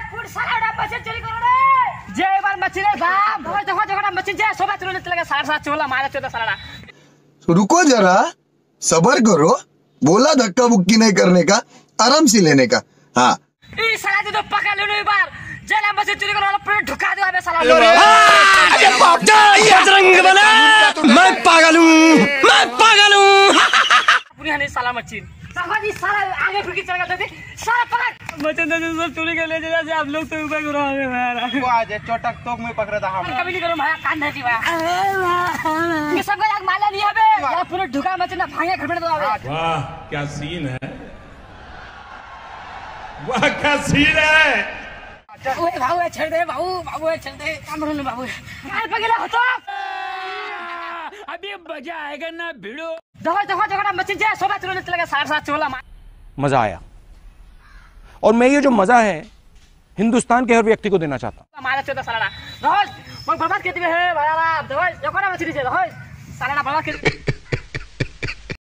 Foot सारा machine चोरी करो रे जे बार मशीन रे बाप देखो देखो मशीन जे सोबा चोरी लगा 7.5 चोला मारे 14 सारा। रुको जरा, सबर करो, बोला धक्का बुक्की नहीं करने का, आराम से लेने का। हाँ ई साला जो पकड़ लो एक बार जेला मशीन चोरी करो वाला पूरा ढुका दो अबे साला। अरे बाप रे बजरंग बना, मैं पागल हूँ पूरी हने साला मशीन साला साला आगे फिर चल गया थे साला पकड़ मशीन तो सब चोरी कर ले जैसे आप लोग तो ऊपर करो हमें वो आज चोटक तोक में पकड़ा था हम कभी नहीं करो भाई कान नहीं भाई ये सब का माला नहीं है यार पूरा ढुका मशीन ना भागे घर में दो अबे। वाह क्या सीन है, वाह क्या सीन है। ओए बाबू छोड़ दे बाबू छोड़ दे काम करो बाबू यार पकड़ा हो तो अभी मजा आएगा ना भिड़ो। देखो मशीन जे सोबा चोरी लगा 7.5 चोला मजा आया और मैं ये जो मजा है हिंदुस्तान के हर व्यक्ति को देना चाहता हूँ। मारे 14 साला रोज बर्बाद करते हैं भाई देखो ना मशीन से रोज साला बर्बाद कर